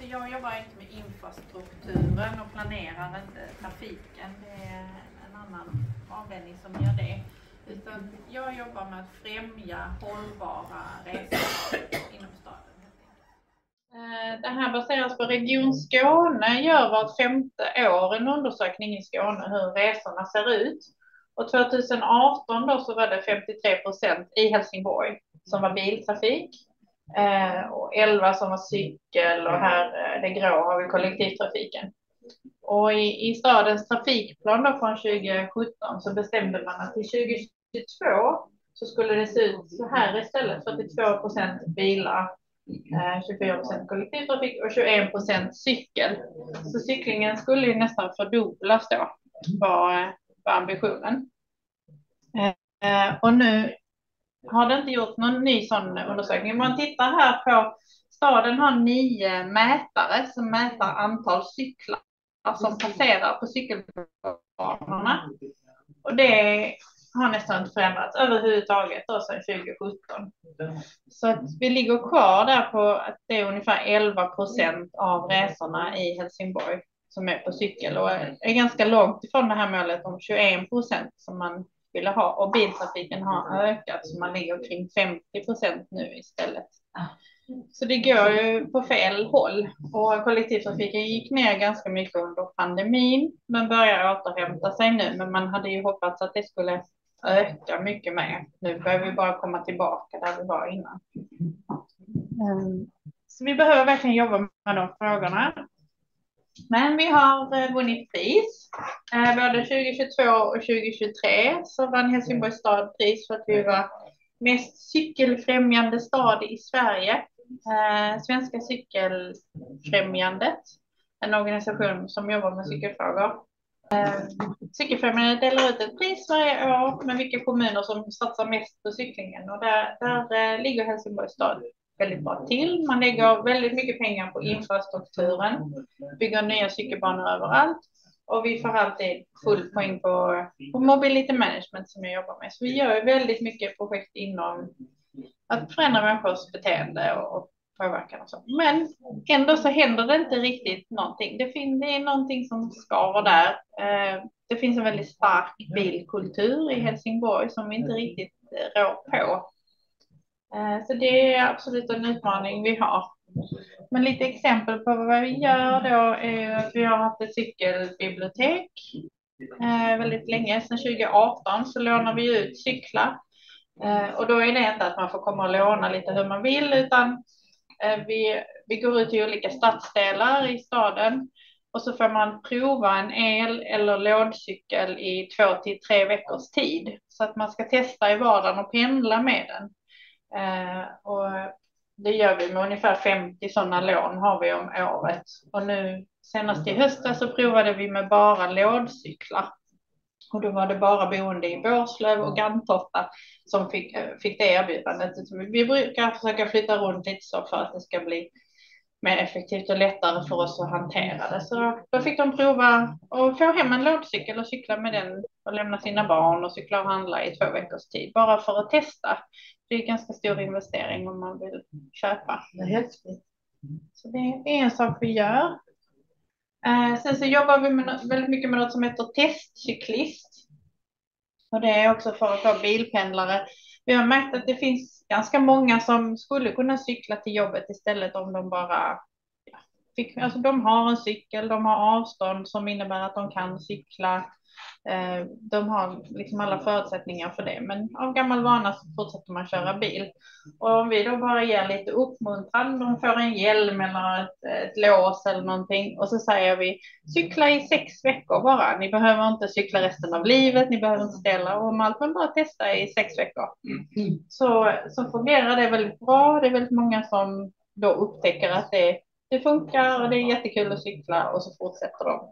jag jobbar inte med infrastrukturen och planerar inte trafiken. Det är en annan avdelning som gör det. Utan jag jobbar med att främja hållbara resor inom staden. Det här baseras på Region Skåne, gör vart 5:e år en undersökning i Skåne hur resorna ser ut. Och 2018 då så var det 53% i Helsingborg som var biltrafik. Och 11 som var cykel, och här det grå har vi kollektivtrafiken. Och i stadens trafikplan då från 2017 så bestämde man att till 2022 så skulle det se ut så här istället: 42% bilar, 24% kollektivtrafik och 21% cykel. Så cyklingen skulle ju nästan fördubblas då, var ambitionen. Och nu har det inte gjort någon ny sån undersökning. Man tittar här på, staden har 9 mätare som mäter antal cyklar som passerar på cykelbanorna. Och det har nästan inte förändrats överhuvudtaget då sedan 2017. Så att vi ligger kvar där på att det är ungefär 11% av resorna i Helsingborg som är på cykel, och är ganska långt ifrån det här målet om 21% som man ville ha. Och biltrafiken har ökat så man ligger kring 50% nu istället. Så det går ju på fel håll, och kollektivtrafiken gick ner ganska mycket under pandemin men börjar återhämta sig nu. Men man hade ju hoppats att det skulle öka mycket mer. Nu börjar vi bara komma tillbaka där vi var innan. Så vi behöver verkligen jobba med de frågorna. Men vi har vunnit pris. Både 2022 och 2023 så vann Helsingborgs stad pris för att vi var mest cykelfrämjande stad i Sverige. Svenska cykelfrämjandet, en organisation som jobbar med cykelfrågor. Cykelfrämjandet delar ut ett pris varje år med vilka kommuner som satsar mest på cyklingen. Och där ligger Helsingborgs stad väldigt bra till. Man lägger väldigt mycket pengar på infrastrukturen, bygger nya cykelbanor överallt. Och vi får alltid full poäng på mobility management som jag jobbar med. Så vi gör väldigt mycket projekt inom att förändra människors beteende och påverkan och så. Men ändå så händer det inte riktigt någonting. Det är någonting som skaver där. Det finns en väldigt stark bilkultur i Helsingborg som vi inte riktigt rår på. Så det är absolut en utmaning vi har. Men lite exempel på vad vi gör då är att vi har haft ett cykelbibliotek väldigt länge. Sedan 2018 så lånar vi ut cyklar. Och då är det inte att man får komma och låna lite hur man vill, utan vi går ut i olika stadsdelar i staden och så får man prova en el- eller lådcykel i 2 till 3 veckors tid. Så att man ska testa i vardagen och pendla med den. Och det gör vi med ungefär 50 sådana lån har vi om året. Och nu senast i hösten så provade vi med bara lådcyklar. Och då var det bara boende i Bårslöv och Grantorpa som fick det erbjudandet. Vi brukar försöka flytta runt lite så för att det ska bli mer effektivt och lättare för oss att hantera det. Så då fick de prova och få hem en lådcykel och cykla med den och lämna sina barn och cykla och handla i 2 veckors tid. Bara för att testa. Det är en ganska stor investering om man vill köpa. Det är häftigt. Så det är en sak vi gör. Sen så jobbar vi väldigt mycket med något som heter testcyklist. Och det är också för att få bilpendlare. Vi har märkt att det finns ganska många som skulle kunna cykla till jobbet istället om de bara alltså de har en cykel, de har avstånd som innebär att de kan cykla. De har liksom alla förutsättningar för det, men av gammal vana så fortsätter man köra bil. Och om vi då bara ger lite uppmuntran, de får en hjälm eller ett lås eller någonting, och så säger vi cykla i 6 veckor bara. Ni behöver inte cykla resten av livet, ni behöver inte ställa om allt, men bara testa i 6 veckor. Så fungerar det väldigt bra. Det är väldigt många som då upptäcker att det funkar och det är jättekul att cykla, och så fortsätter de.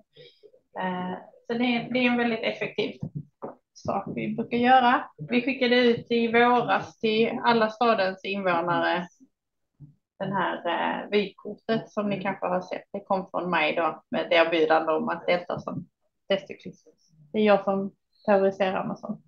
Så det är en väldigt effektiv sak vi brukar göra. Vi skickade ut i våras till alla stadens invånare den här vykortet som ni kanske har sett. Det kom från mig då med ett erbjudande om att delta som testcyklist. Det är jag som terroriserar med sånt.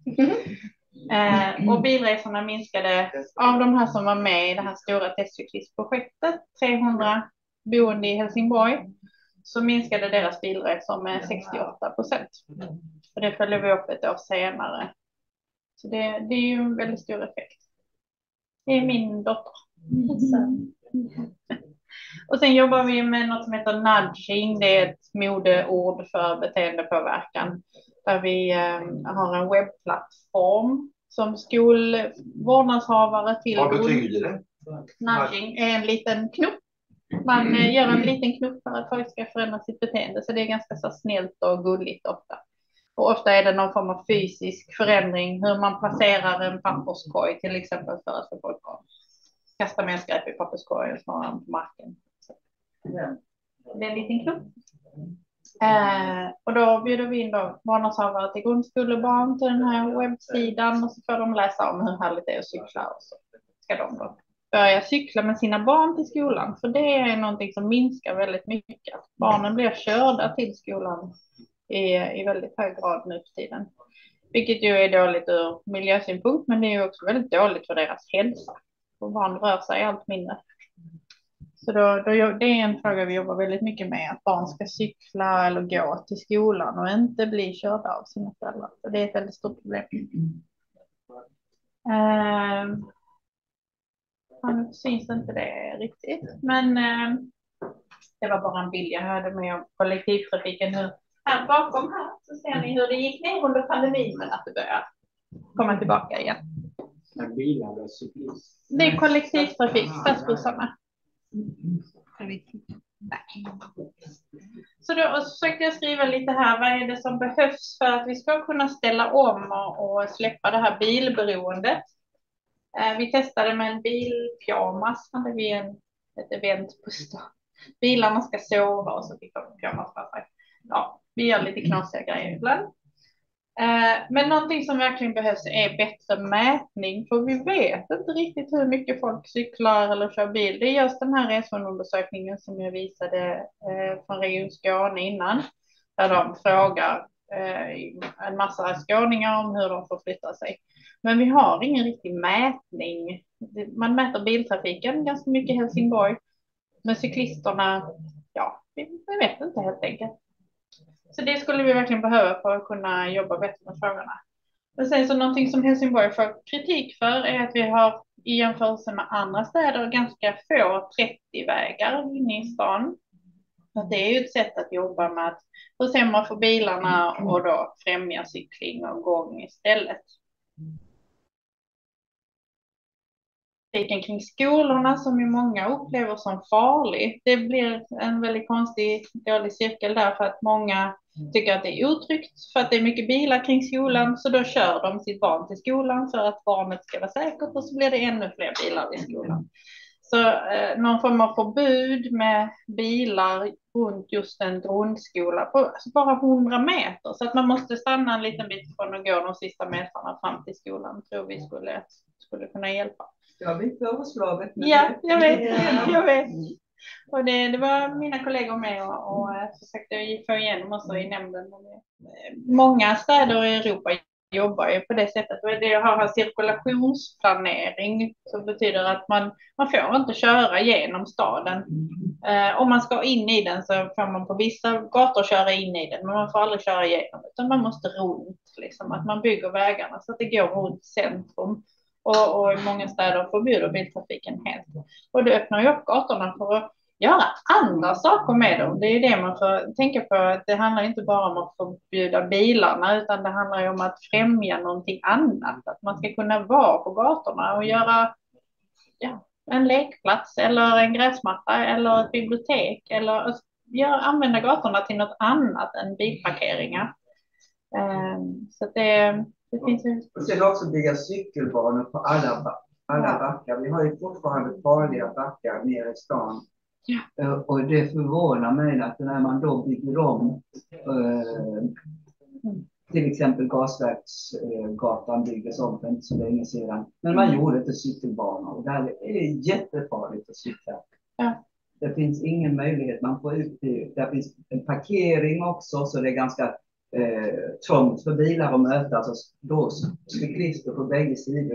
Och bilresorna minskade av de här som var med i det här stora testcyklistprojektet 300 boende i Helsingborg så minskade deras bilresor med 68%. Och det följer vi upp ett år senare. Så det är ju en väldigt stor effekt. Det är min dotter. Och sen jobbar vi med något som heter nudging. Det är ett modeord för beteendepåverkan. Där vi har en webbplattform som vårdnadshavare till... Vad betyder det? Nudging är en liten knupp. Man gör en liten knupp för att folk ska förändra sitt beteende. Så det är ganska så snällt och gulligt ofta. Och ofta är det någon form av fysisk förändring. Hur man placerar en papperskorg till exempel för att få folk att kasta mer skräp i papperskorgen snarare än på marken. Det är en liten knupp. Och då bjuder vi in då barnavårdshavare till grundskolebarn till den här webbsidan och så får de läsa om hur härligt det är att cykla och så ska de då börja cykla med sina barn till skolan. För det är någonting som minskar väldigt mycket. Barnen blir körda till skolan i väldigt hög grad nu för tiden. Vilket ju är dåligt ur miljösynpunkt men det är ju också väldigt dåligt för deras hälsa. Och barn rör sig allt mindre. Så det är en fråga vi jobbar väldigt mycket med, att barn ska cykla eller gå till skolan och inte bli körda av sina föräldrar. Så det är ett väldigt stort problem. Nu syns inte det riktigt, men det var bara en bild jag hade med om kollektivtrafiken. Här bakom här så ser ni hur det gick ner under pandemin men att det börjar komma tillbaka igen. Det är kollektivtrafik, stadsbussarna. Så då försökte jag skriva lite här, vad är det som behövs för att vi ska kunna ställa om och släppa det här bilberoendet. Vi testade med en bilpyjamas, hade vi ett event på stan. Bilarna ska sova och så fick de pyjamas på sig. Ja, vi gör lite knasiga grejer ibland. Men någonting som verkligen behövs är bättre mätning, för vi vet inte riktigt hur mycket folk cyklar eller kör bil. Det är just den här resvanundersökningen som jag visade från Region Skåne innan, där de frågar en massa skåningar om hur de får flytta sig. Men vi har ingen riktig mätning. Man mäter biltrafiken ganska mycket i Helsingborg, men cyklisterna, ja, vi vet inte helt enkelt. Så det skulle vi verkligen behöva för att kunna jobba bättre med frågorna. Men sen så någonting som Helsingborg får kritik för är att vi har i jämförelse med andra städer ganska få 30-vägar inne i stan. Att det är ju ett sätt att jobba med att försämra för bilarna och då främja cykling och gång istället. Trafiken kring skolorna som ju många upplever som farlig. Det blir en väldigt konstig dålig cirkel där för att många tycker att det är otryggt för att det är mycket bilar kring skolan, så då kör de sitt barn till skolan för att barnet ska vara säkert och så blir det ännu fler bilar i skolan. Så någon form av förbud med bilar runt just en grundskola på alltså bara 100 meter så att man måste stanna en liten bit från och gå de sista metrarna fram till skolan, tror vi skulle kunna hjälpa. Jag vet överslaget. Ja, jag vet. Och det var mina kollegor med och försökte få igenom också i nämnden. Många städer i Europa jobbar ju på det sättet. Och det har cirkulationsplanering som betyder att man får inte köra genom staden. Om man ska in i den så får man på vissa gator köra in i den, men man får aldrig köra igenom, utan man måste runt. Liksom, att man bygger vägarna så att det går runt centrum. Och i många städer förbjuder biltrafiken helt. Och det öppnar ju upp gatorna för att göra andra saker med dem. Det är det man får tänka på. Att det handlar inte bara om att förbjuda bilarna, utan det handlar ju om att främja någonting annat. Att man ska kunna vara på gatorna och göra en lekplats eller en gräsmatta eller ett bibliotek. Eller använda gatorna till något annat än bilparkeringar. Så det finns ju... Och sen också bygga cykelbanor på alla backar. Vi har ju fortfarande farliga backar nere i stan. Ja. Och det förvånar mig att när man då bygger om till exempel Gasverksgatan byggdes om för inte så länge sedan. Men man gjorde inte cykelbanor och där är det jättefarligt att cykla. Ja. Det finns ingen möjlighet, man får ut det. Där finns en parkering också så det är ganska trångt för bilar att möta. Alltså då cyklister på bägge sidor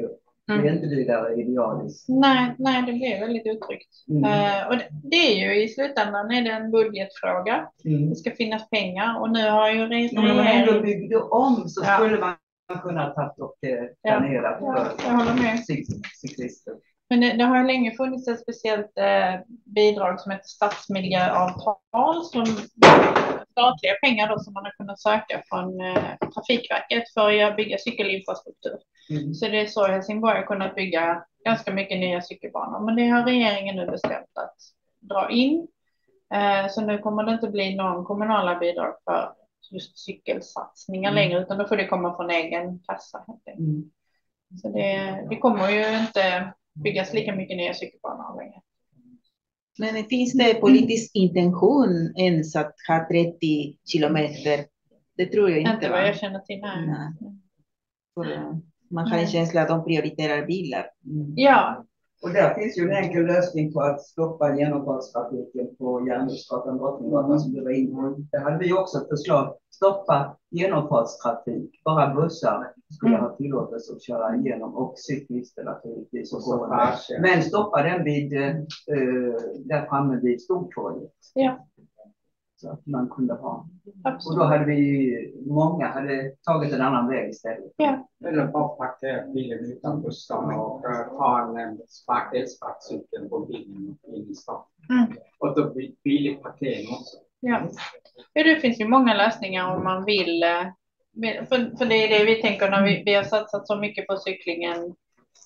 Det är inte vidare idealiskt. Nej, det blir väldigt uttryckt. Och det är ju i slutändan är det en budgetfråga. Det ska finnas pengar och nu har ju regeringen... Om man ändå byggde om så skulle man kunna ta och planera för cyklister. Men det har ju länge funnits ett speciellt bidrag som heter stadsmiljöavtal, som statliga pengar då, som man har kunnat söka från Trafikverket för att bygga cykelinfrastruktur. Så det är så Helsingborg har kunnat bygga ganska mycket nya cykelbanor. Men det har regeringen nu bestämt att dra in. Så nu kommer det inte bli någon kommunala bidrag för just cykelsatsningar längre, utan då får det komma från egen kassa. Så det kommer ju inte byggas lika mycket nya cykelbanor längre. Men finns det politisk intention ens att ha 30 kilometer? Det tror jag inte. Inte vad jag känner till. Nej. Man har en känsla att de prioriterar bilar. Ja. Och där finns ju en enkel lösning på att stoppa genomfartstrafiken på Järnvägsgatan, Drottninggatan som du var inne på. Det hade vi också ett förslag. Stoppa genomfartstrafik. Bara bussar skulle ha tillåtelse att köra igenom och cyklister naturligtvis. Men stoppa den vid där framme vid Stortorget. Ja. Så att man kunde ha. Absolut. Och då hade många hade tagit en annan väg istället. Ja. Eller bara parkera bilen utanför stan och ta en elsparkcykel på bilen in i stan. Och då blir billig parkering också. Ja, det finns ju många lösningar om man vill. För det är det vi tänker när vi har satsat så mycket på cyklingen.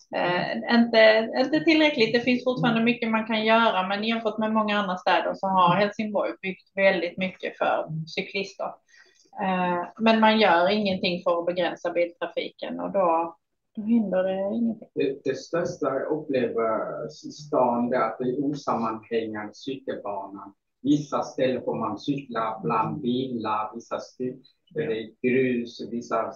Inte tillräckligt, det finns fortfarande mycket man kan göra, men jämfört med många andra städer så har Helsingborg byggt väldigt mycket för cyklister. Men man gör ingenting för att begränsa biltrafiken och då händer det ingenting. Det största jag upplever i stan är att det är osammanhängande cykelbanor. Vissa ställen får man cykla bland bilar, vissa ställen är det grus, vissa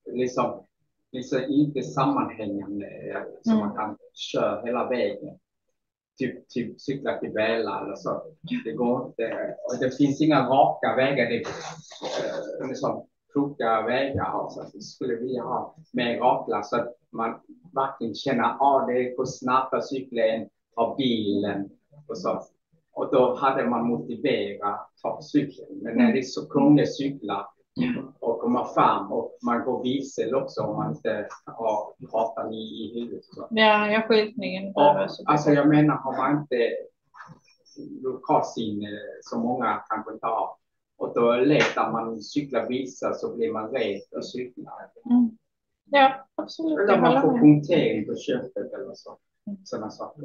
inte sammanhängande så man kan köra hela vägen. Typ cykla till Väla eller så. Det går inte. Och det finns inga raka vägar. Det är liksom krokiga vägar. Alltså. Vi skulle vilja ha mer rakla så att man verkligen känner att det går snabbare cykeln av bilen och så. Och då hade man motiverat att ta cykeln. Men när det är så krångliga cyklar och komma fram och man går vilsel också om man inte har gatan i huvudet. Så. Ja, skyltningen. Alltså jag menar, har man inte lokalsinne som många kanske inte har. Och då letar man cykla vilsel så blir man rädd och cyklar. Ja, absolut. Eller man får punktering på köpet eller så. Sådana saker.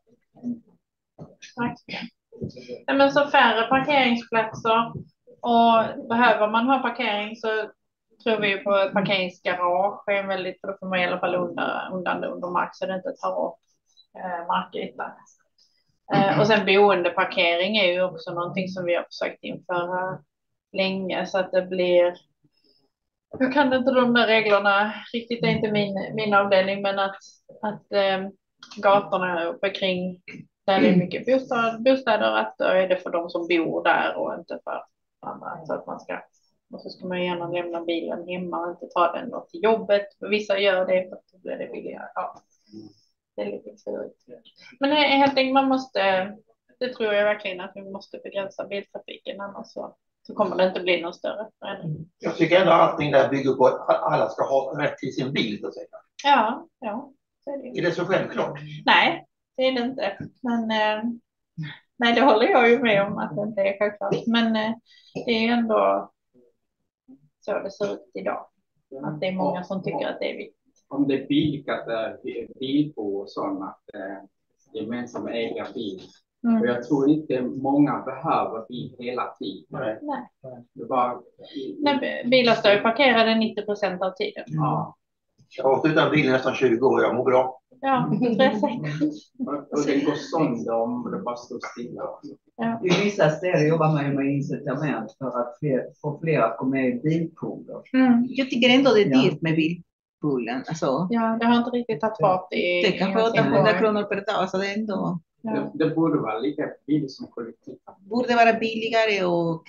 Men så färre parkeringsplatser. Och behöver man ha parkering så tror vi på ett parkeringsgarage är väldigt, för då får man i alla fall under mark så det inte tar upp markytan. Och sen boendeparkering är ju också någonting som vi har försökt införa länge så att det blir, jag kan inte de där reglerna riktigt, det är inte min avdelning, men att gatorna uppe kring där det är mycket bostäder, att då är det för de som bor där och inte för andra, så att och så ska man gärna lämna bilen hemma och inte ta den då till jobbet. Vissa gör det för att då blir det billigare. Ja, det är lite svårt. Men helt enkelt man måste, det tror jag verkligen att vi måste begränsa biltrafiken, annars så kommer det inte bli någon större förändring. Jag tycker ändå allting där bygger på att alla ska ha rätt till sin bil. Så att säga. Ja, så är det så självklart? Nej, det är det inte. Men nej, det håller jag ju med om att det inte är självklart. Men det är ändå så det ser ut idag. Att det är många som tycker att det är viktigt. Om det är bilbo och sånt, att gemensamma äga bil. Och jag tror inte många behöver bil hela tiden. Nej. Det bara... Bilar står ju parkerade 90% av tiden. Ja. Jag har åkt utan bil nästan 20 år, jag mår bra. Ja, det tror jag säkert. Och det går sönder om det bara står stilla. Ja. I vissa städer jobbar man ju med incitament för att få fler att gå med i bilpooler. Jag tycker ändå det är dyrt med bilpoolen. Alltså, ja, det har inte riktigt tagit fart i... Det kanske 800 kronor per dag, så det är ändå... Ja. Det borde vara lika billigt som kollektivt. Borde vara billigare och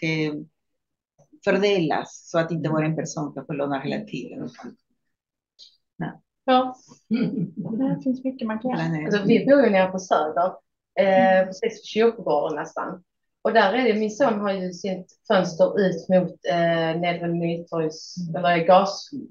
fördelas så att inte var en person kan få låna hela tiden. Ja. Det finns mycket man kan göra. Alltså, vi bor ju nere på Söder, precis vid kyrkogården nästan. Och där är det, min son har ju sitt fönster ut mot Nedre Nytorgs, eller gasverkskap.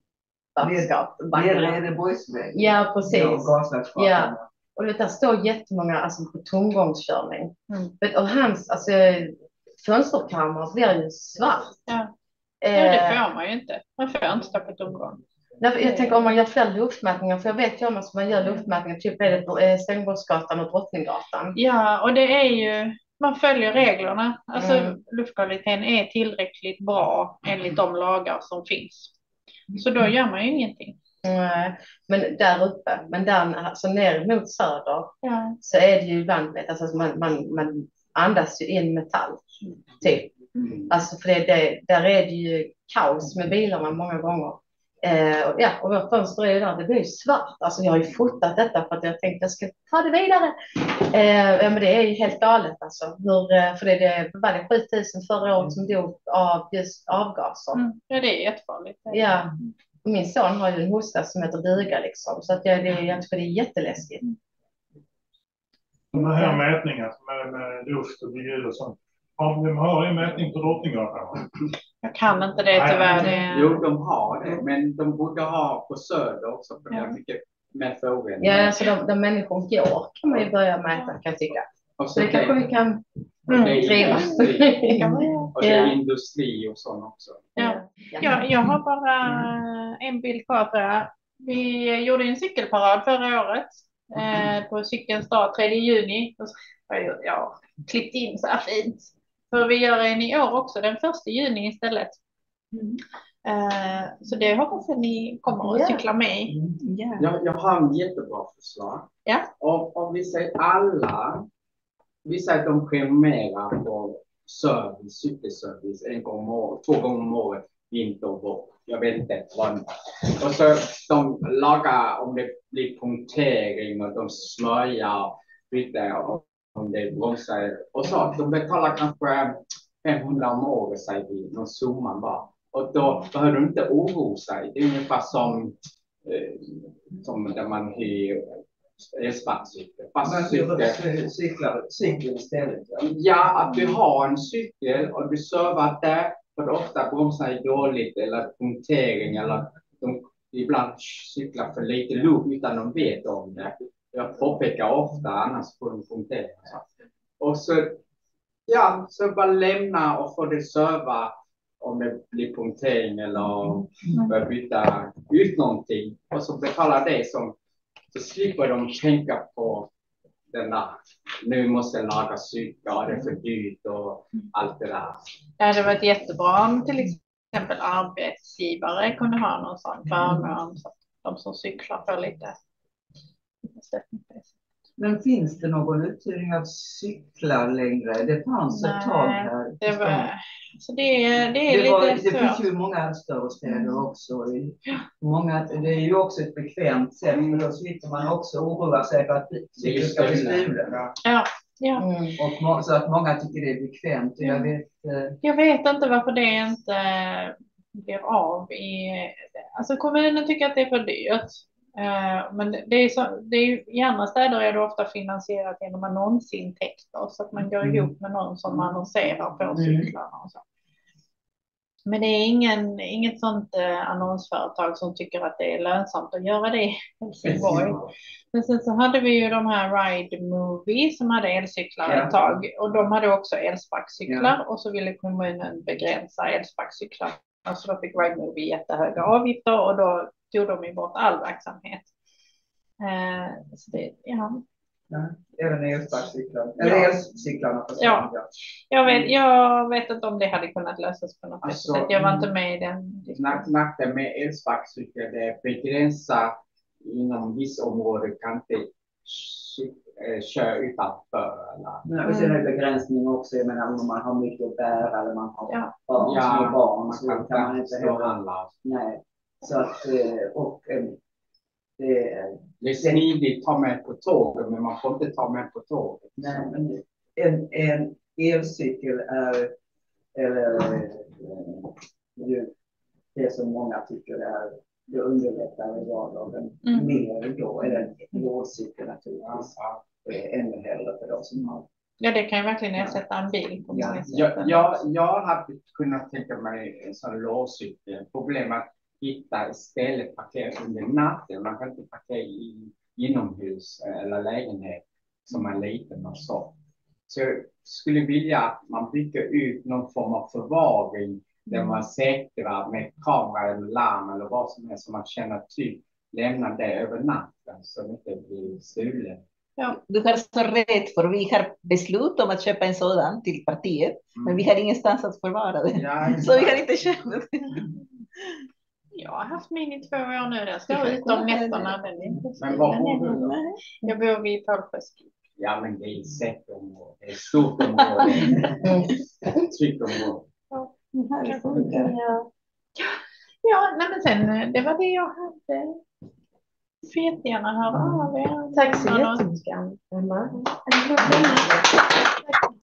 Nere är det Boisväg. Ja, precis. Ja. Och där står jättemånga alltså, på tomgångskörning. Och hans alltså, fönsterkammare blir ju svart. Ja. Det får man ju inte. Man får inte stå på tomgång. Jag tänker om man gör fler luftmätningar, för jag vet ju om att man gör luftmätningar, typ är det Stängbårdsgatan och Drottninggatan. Ja, och det är ju, man följer reglerna. Alltså luftkvaliteten är tillräckligt bra enligt de lagar som finns. Så då gör man ju ingenting. Men där uppe, men där alltså ner mot söder så är det ju ibland, alltså man andas ju in metall typ. Alltså för där är det ju kaos med bilarna många gånger. Och vårt fönster är ju där, det blir ju svart. Alltså jag har ju fotat detta för att jag tänkte jag ska ta det vidare. Men det är ju helt galet alltså. För det var det 7000 förra året som dog av just avgaser. Ja, det är jättefarligt. Ja. Min son har ju en hosta som heter duga liksom. Så att jag tycker det är jätteläskigt. De här mätningarna med luft och ljud och sånt. De har en mätning på Drottninggatan. Jag kan inte det tyvärr. Jo, de har det. Men de borde ha på Söder också. För det är mycket med frågan. Ja, alltså de människor går kan man ju börja mäta kan jag tycka. Och så det kanske vi kan driva. Och det är industri och sånt också. Ja, jag har bara en bild kvar tror jag. Vi gjorde en cykelparad förra året. På cykelns dag 3 juni. Jag klippt in så här fint. För vi gör en i år också, den 1 juni istället. Så det hoppas att ni kommer att cykla med. Jag har en jättebra förslag. Om vi säger alla, vi säger att de prenumererar på service, cykelservice 1 gång om året, 2 gånger om året, vinter och vår. Jag vet inte vad. Och så de lagar om det blir punktering och de smörjar, byter om det är bromsar. Och så de betalar kanske 500 om året, säger vi, någon summan bara. Och då behöver du inte oroa sig. Det är ungefär som där man hyr elsparkcykel. Cykel istället. Ja, att du har en cykel och du servar där. För ofta bromsar är dåligt eller punktering eller de ibland cyklar för lite luft utan de vet om det. Jag påpekar ofta, annars får de punktera. Och så bara lämna och få det serva om det blir punktering eller börja byta ut någonting. Och så betala det så slipper de tänka på den där. Nu måste jag laga cyklar, det är för dyrt och allt det där. Ja, det var ett jättebra om till exempel arbetsgivare kunde ha någon sån förmån så att de som cyklar får lite stöttning. Men finns det någon uthyrning av cyklar längre? Det fanns ett tag här. Det är lite svårt. Det finns ju i många större städer också. Det är ju också ett bekvämt sätt. För då slipper man också oroa sig för att cykeln ska bli stulen. Och så att många tycker det är bekvämt. Jag vet inte varför det inte blir av. Alltså kommunen tycker att det är för dyrt. Men i andra städer är det ofta finansierat genom annonsintäkter så att man går ihop med någon som annonserar på cyklarna och så. Men det är inget sånt annonsföretag som tycker att det är lönsamt att göra det i Helsingborg. Men sen så hade vi ju de här Ride Movie som hade elcyklar ett tag och de hade också elsparkcyklar och så ville kommunen begränsa elsparkcyklar. Alltså då fick Ride Movie jättehöga avgifter och då tog de ju bort all verksamhet. Så det, även elsparkcyklar. Eller elcyklarna. Jag vet inte om det hade kunnat lösas på något sätt. Jag var inte med i den. Nackdelen med elsparkcyklar är begränsat inom vissa områden kan inte köra utanför. Och sen är det begränsning också. Jag menar om man har mycket att bära eller man har barn så kan man inte heller. Nej. Så att, det är smidigt att ta med på tåget, men man får inte ta med på tåget. Nej, men en elcykel är det som många tycker är det underlättar i vardagen. Mer då är det lådcykel naturligtvis. Ännu hellre för de som har. Ja, det kan ju verkligen ersätta en bil på många sätt. Jag hade kunnat tänka mig en sån lådcykel. Problemet att hitta istället parkera under natten. Man kan inte parkera inomhus eller lägenhet som är liten och så. Så jag skulle vilja att man bygger ut någon form av förvaring där man säkrar med kamera eller larm eller vad som helst, så man känner typ lämna det över natten så det inte blir stulet. Ja, du har så rätt, för vi har beslut om att köpa en sådan till partiet, men vi har ingenstans att förvara det. Ja, så vi kan inte köpa det. Jag har haft min i 2 år nu. Den står ut om nätterna. Den är inte så. Men vad bor du då? Jag bor vid Pålsjöskip. Ja, men det är ett sättområde. Det är ett stort område. Ett tryggt område. Ja, men sen, det var det jag hade. Får jättegärna höra av er. Tack så jättemycket, Emma.